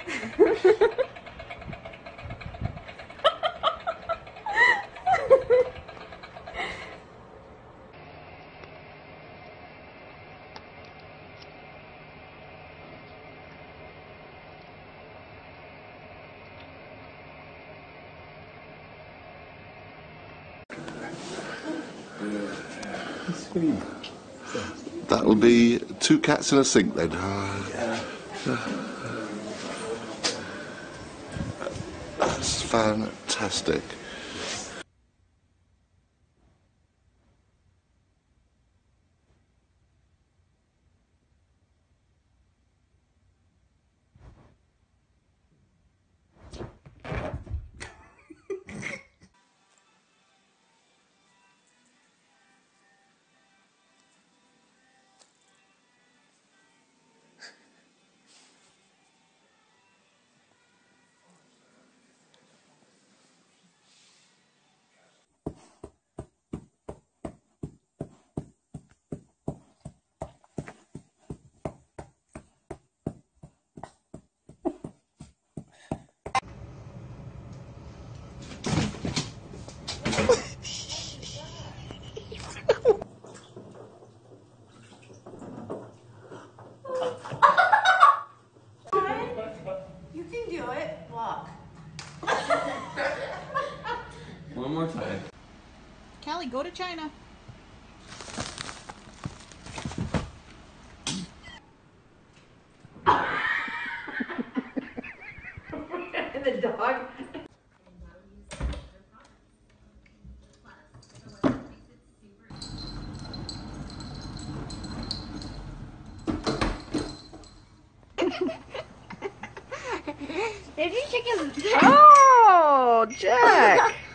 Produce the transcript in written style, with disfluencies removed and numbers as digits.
That'll be 2 cats in a sink then. That's fantastic. You can do it. Walk. One more time. Callie, go to China. And the dog. There's your chickens. Oh, Jack.